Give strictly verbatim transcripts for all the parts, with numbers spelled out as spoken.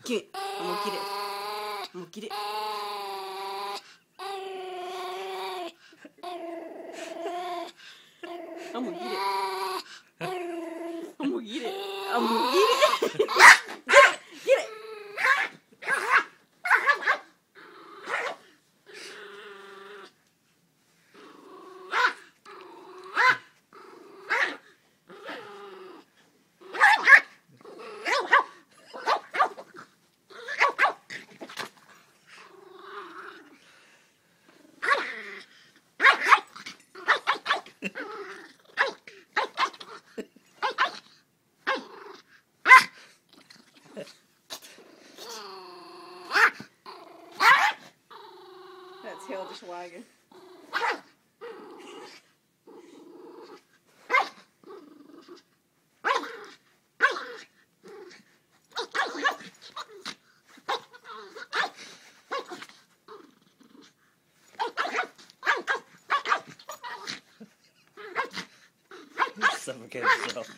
Get it. I'm gonna get it. I'm gonna get it. I'm gonna get it. I'm gonna get it. I'm gonna get it. Get it. Get it. That tail just wagging. Suffocate himself.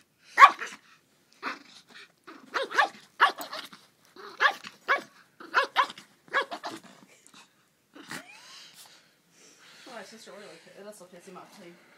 Oh, it's just really good. That's okay. It's my teeth.